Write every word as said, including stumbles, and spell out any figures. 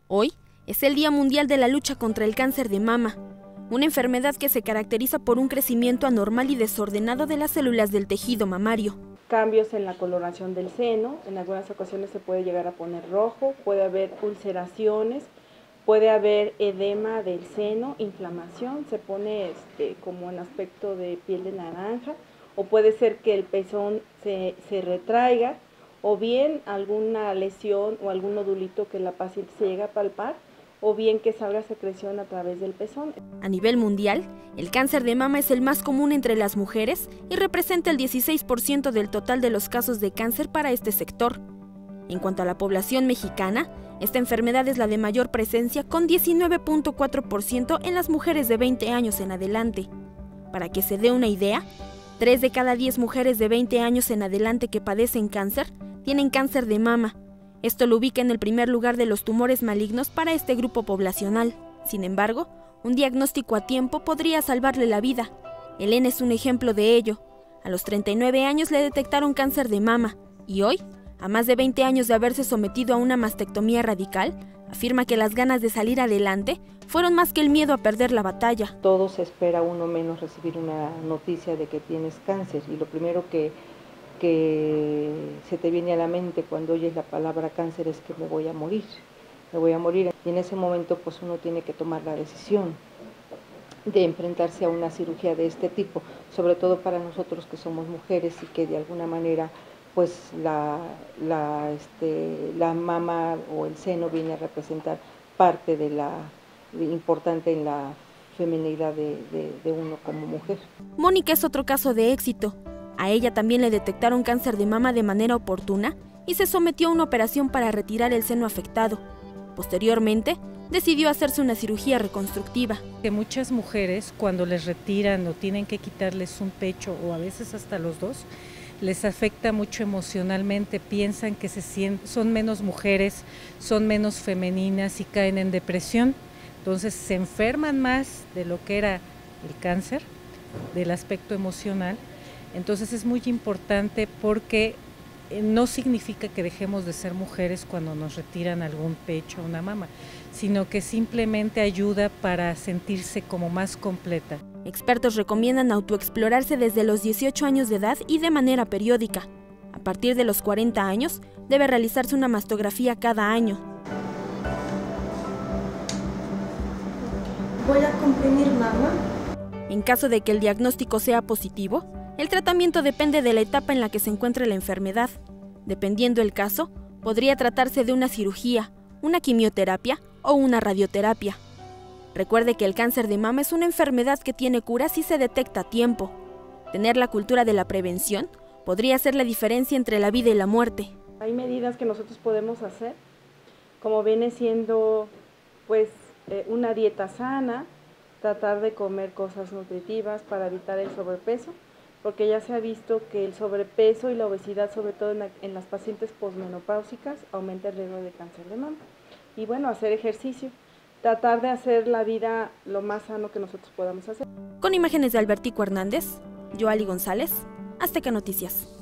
Hoy es el Día Mundial de la Lucha contra el Cáncer de Mama, una enfermedad que se caracteriza por un crecimiento anormal y desordenado de las células del tejido mamario. Cambios en la coloración del seno, en algunas ocasiones se puede llegar a poner rojo, puede haber ulceraciones, puede haber edema del seno, inflamación, se pone este, como en aspecto de piel de naranja, o puede ser que el pezón se, se retraiga, o bien alguna lesión o algún nodulito que la paciente se llega a palpar, o bien que salga secreción a través del pezón. A nivel mundial, el cáncer de mama es el más común entre las mujeres y representa el dieciséis por ciento del total de los casos de cáncer para este sector. En cuanto a la población mexicana, esta enfermedad es la de mayor presencia con diecinueve punto cuatro por ciento en las mujeres de veinte años en adelante. Para que se dé una idea, tres de cada diez mujeres de veinte años en adelante que padecen cáncer tienen cáncer de mama. Esto lo ubica en el primer lugar de los tumores malignos para este grupo poblacional. Sin embargo, un diagnóstico a tiempo podría salvarle la vida. Elena es un ejemplo de ello. A los treinta y nueve años le detectaron cáncer de mama y hoy, a más de veinte años de haberse sometido a una mastectomía radical, afirma que las ganas de salir adelante fueron más que el miedo a perder la batalla. Todos espera uno menos recibir una noticia de que tienes cáncer y lo primero que que se te viene a la mente cuando oyes la palabra cáncer es que me voy a morir, me voy a morir. Y en ese momento pues uno tiene que tomar la decisión de enfrentarse a una cirugía de este tipo, sobre todo para nosotros que somos mujeres y que de alguna manera pues la, la, este, la mama o el seno viene a representar parte de la de, importante en la feminidad de, de, de uno como mujer. Mónica es otro caso de éxito. A ella también le detectaron cáncer de mama de manera oportuna y se sometió a una operación para retirar el seno afectado. Posteriormente, decidió hacerse una cirugía reconstructiva. Que muchas mujeres cuando les retiran o tienen que quitarles un pecho o a veces hasta los dos, les afecta mucho emocionalmente, piensan que se sienten, son menos mujeres, son menos femeninas y caen en depresión. Entonces se enferman más de lo que era el cáncer, del aspecto emocional. Entonces es muy importante porque no significa que dejemos de ser mujeres cuando nos retiran algún pecho o una mama, sino que simplemente ayuda para sentirse como más completa. Expertos recomiendan autoexplorarse desde los dieciocho años de edad y de manera periódica. A partir de los cuarenta años, debe realizarse una mastografía cada año. Voy a comprimir mama. En caso de que el diagnóstico sea positivo, el tratamiento depende de la etapa en la que se encuentre la enfermedad. Dependiendo el caso, podría tratarse de una cirugía, una quimioterapia o una radioterapia. Recuerde que el cáncer de mama es una enfermedad que tiene cura si se detecta a tiempo. Tener la cultura de la prevención podría hacer la diferencia entre la vida y la muerte. Hay medidas que nosotros podemos hacer, como viene siendo pues, eh, una dieta sana, tratar de comer cosas nutritivas para evitar el sobrepeso, porque ya se ha visto que el sobrepeso y la obesidad, sobre todo en, la, en las pacientes posmenopáusicas, aumenta el riesgo de cáncer de mama. Y bueno, hacer ejercicio, tratar de hacer la vida lo más sano que nosotros podamos hacer. Con imágenes de Albertico Hernández, Yoali González, Azteca Noticias.